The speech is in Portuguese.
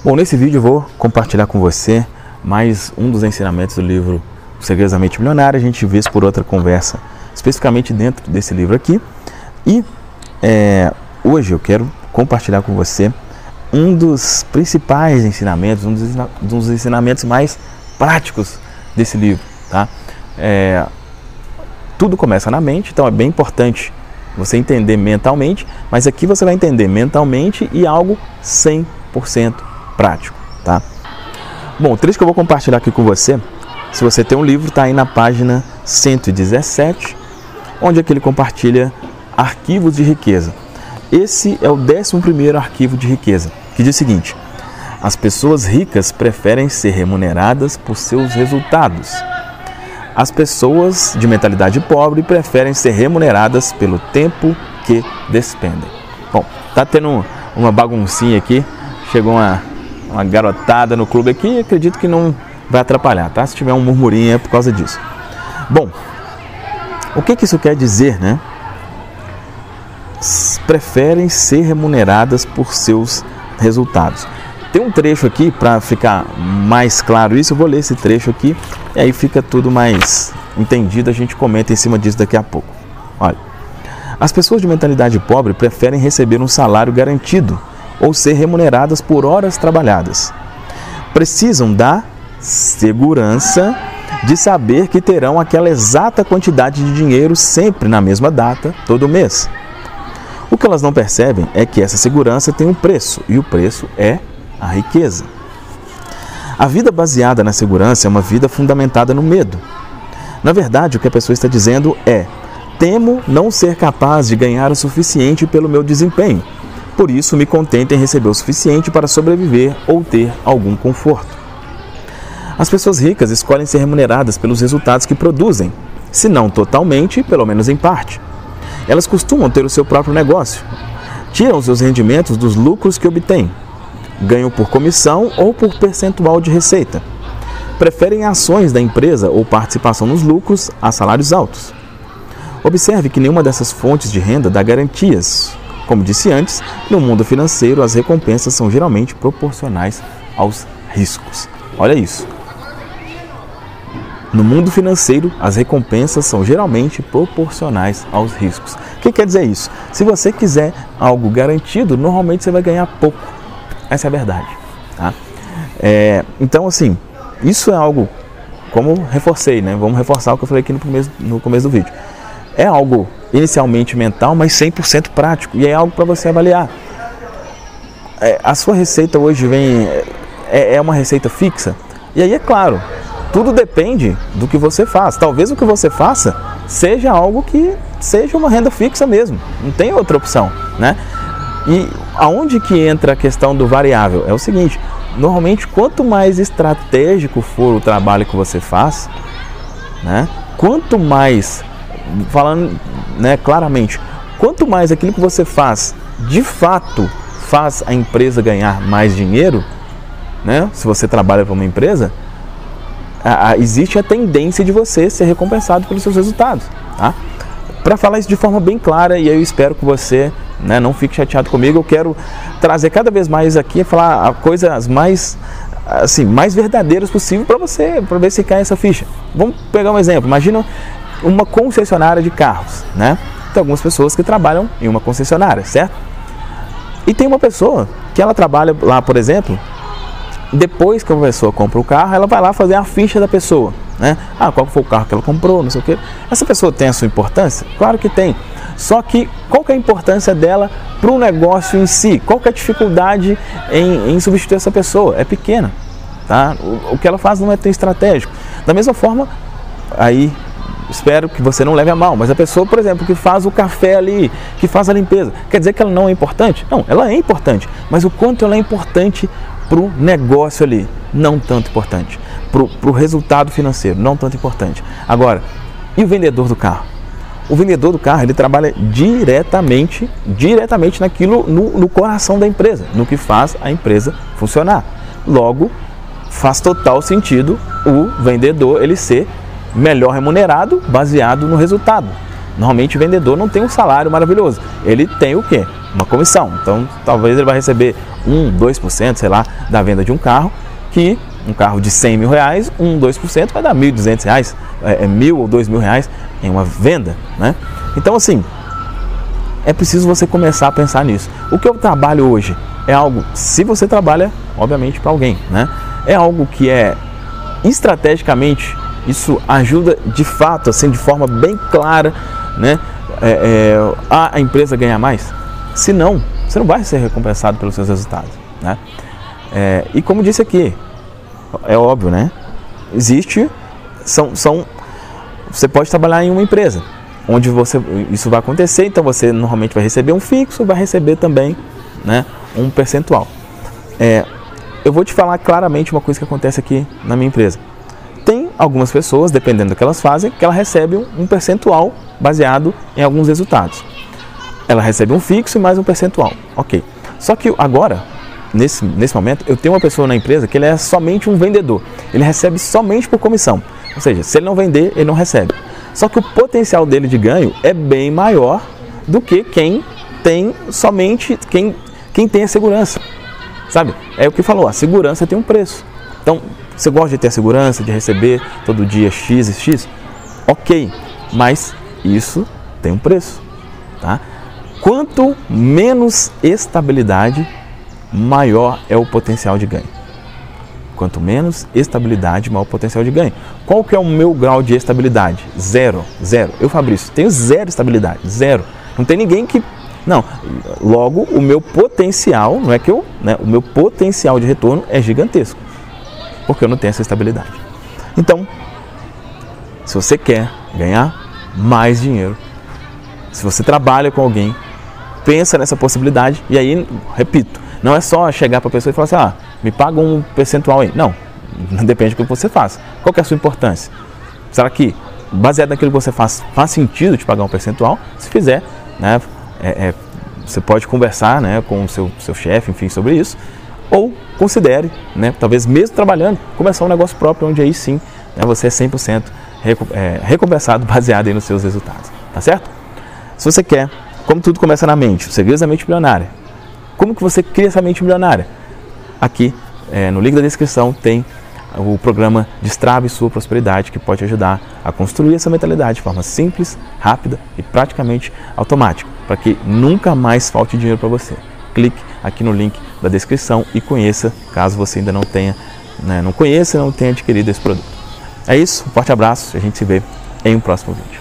Bom, nesse vídeo eu vou compartilhar com você mais um dos ensinamentos do livro Segredos da Mente Milionária. A gente vez por outra conversa especificamente dentro desse livro aqui. E hoje eu quero compartilhar com você um dos principais ensinamentos, um dos ensinamentos mais práticos desse livro, tá? Tudo começa na mente, então é bem importante você entender mentalmente, mas aqui você vai entender mentalmente e algo 100% prático, tá? Bom, o trecho que eu vou compartilhar aqui com você, se você tem um livro, está aí na página 117, onde é que ele compartilha arquivos de riqueza. Esse é o 11º arquivo de riqueza, que diz o seguinte: as pessoas ricas preferem ser remuneradas por seus resultados. As pessoas de mentalidade pobre preferem ser remuneradas pelo tempo que despendem. Bom, tá tendo uma baguncinha aqui, chegou uma garotada no clube aqui, acredito que não vai atrapalhar, tá? Se tiver um murmurinho é por causa disso. Bom, o que isso quer dizer, né? Preferem ser remuneradas por seus resultados. Tem um trecho aqui, para ficar mais claro isso, eu vou ler esse trecho aqui, e aí fica tudo mais entendido, a gente comenta em cima disso daqui a pouco. Olha, as pessoas de mentalidade pobre preferem receber um salário garantido, ou ser remuneradas por horas trabalhadas. Precisam da segurança de saber que terão aquela exata quantidade de dinheiro sempre na mesma data, todo mês. O que elas não percebem é que essa segurança tem um preço, e o preço é a riqueza. A vida baseada na segurança é uma vida fundamentada no medo. Na verdade, o que a pessoa está dizendo é: temo não ser capaz de ganhar o suficiente pelo meu desempenho. Por isso, me contento em receber o suficiente para sobreviver ou ter algum conforto. As pessoas ricas escolhem ser remuneradas pelos resultados que produzem, se não totalmente, pelo menos em parte. Elas costumam ter o seu próprio negócio, tiram os seus rendimentos dos lucros que obtêm, ganham por comissão ou por percentual de receita. Preferem ações da empresa ou participação nos lucros a salários altos. Observe que nenhuma dessas fontes de renda dá garantias. Como disse antes, no mundo financeiro as recompensas são geralmente proporcionais aos riscos. Olha isso. No mundo financeiro, as recompensas são geralmente proporcionais aos riscos. O que quer dizer isso? Se você quiser algo garantido, normalmente você vai ganhar pouco. Essa é a verdade, tá? Então, assim, isso é algo, como reforcei, né? Vamos reforçar o que eu falei aqui no começo do vídeo. É algo inicialmente mental, mas 100% prático. E é algo para você avaliar. A sua receita hoje é uma receita fixa. E aí, é claro, tudo depende do que você faz. Talvez o que você faça seja algo que seja uma renda fixa mesmo. Não tem outra opção, né? E aonde que entra a questão do variável? É o seguinte: normalmente, quanto mais estratégico for o trabalho que você faz, né? Quanto mais, falando, né, claramente, quanto mais aquilo que você faz, de fato, faz a empresa ganhar mais dinheiro, né? Se você trabalha para uma empresa, existe a tendência de você ser recompensado pelos seus resultados, tá? Para falar isso de forma bem clara, e eu espero que você, né, não fique chateado comigo, eu quero trazer cada vez mais aqui, falar coisas mais, assim, mais verdadeiras possível para você, para ver se cai essa ficha. Vamos pegar um exemplo. Imagina uma concessionária de carros, né? Tem algumas pessoas que trabalham em uma concessionária, certo? E tem uma pessoa que ela trabalha lá, por exemplo, depois que a pessoa compra o carro, ela vai lá fazer a ficha da pessoa, né? Qual foi o carro que ela comprou, não sei o quê. Essa pessoa tem a sua importância? Claro que tem. Só que qual que é a importância dela para o negócio em si? Qual que é a dificuldade em substituir essa pessoa? É pequena, tá? O que ela faz não é tão estratégico. Da mesma forma, aí espero que você não leve a mal, mas a pessoa, por exemplo, que faz o café ali, que faz a limpeza, quer dizer que ela não é importante? Não, ela é importante, mas o quanto ela é importante para o negócio ali, não tanto importante. Para o resultado financeiro, não tanto importante. Agora, e o vendedor do carro? O vendedor do carro, ele trabalha diretamente naquilo, no coração da empresa, no que faz a empresa funcionar. Logo, faz total sentido o vendedor ele ser melhor remunerado baseado no resultado. Normalmente o vendedor não tem um salário maravilhoso, ele tem o quê? uma comissão. Então, talvez ele vai receber 1, 2%, sei lá, da venda de um carro, que um carro de 100 mil reais, 1, 2% vai dar 1.200 reais, 1.000 ou 2.000 reais em uma venda, né? Então, assim, é preciso você começar a pensar nisso. O que eu trabalho hoje é algo, se você trabalha, obviamente, para alguém, né? É algo que é estrategicamente, isso ajuda de fato, assim, de forma bem clara, né? A empresa ganhar mais. Se não, você não vai ser recompensado pelos seus resultados, né? E como disse aqui, é óbvio, né? Você pode trabalhar em uma empresa onde isso vai acontecer, então você normalmente vai receber um fixo, vai receber também, né, um percentual. Eu vou te falar claramente uma coisa que acontece aqui na minha empresa. Tem algumas pessoas, dependendo do que elas fazem, que ela recebe um percentual baseado em alguns resultados. Ela recebe um fixo e mais um percentual, ok. Só que agora, nesse momento, eu tenho uma pessoa na empresa que ele é somente um vendedor. Ele recebe somente por comissão. Ou seja, se ele não vender, ele não recebe. Só que o potencial dele de ganho é bem maior do que quem tem quem tem a segurança. Sabe? É o que falou, a segurança tem um preço. Então, você gosta de ter a segurança, de receber todo dia X e X? Ok, mas isso tem um preço, tá? Quanto menos estabilidade, maior é o potencial de ganho. Quanto menos estabilidade, maior o potencial de ganho. Qual que é o meu grau de estabilidade? Zero. Eu, Fabrício, tenho zero estabilidade, zero. Não tem ninguém que... Não, logo o meu potencial, não é que o meu potencial de retorno é gigantesco, porque eu não tenho essa estabilidade. Então, se você quer ganhar mais dinheiro, se você trabalha com alguém, pensa nessa possibilidade e aí, repito, não é só chegar para a pessoa e falar assim, me paga um percentual aí. Não, depende do que você faz. Qual que é a sua importância? Será que, baseado naquilo que você faz sentido te pagar um percentual? Se fizer, né, você pode conversar, né, com o seu chefe, enfim, sobre isso, ou considere, né, talvez mesmo trabalhando, começar um negócio próprio, onde aí sim, né, você é 100% recompensado baseado aí nos seus resultados, tá certo? Se você quer, como tudo começa na mente, os segredos da mente milionária, como que você cria essa mente milionária? Aqui, no link da descrição, tem o programa Destrave Sua Prosperidade, que pode ajudar a construir essa mentalidade de forma simples, rápida e praticamente automática, para que nunca mais falte dinheiro para você. Clique aqui no link da descrição e conheça, caso você ainda não tenha, não conheça e não tenha adquirido esse produto. É isso, um forte abraço e a gente se vê em um próximo vídeo.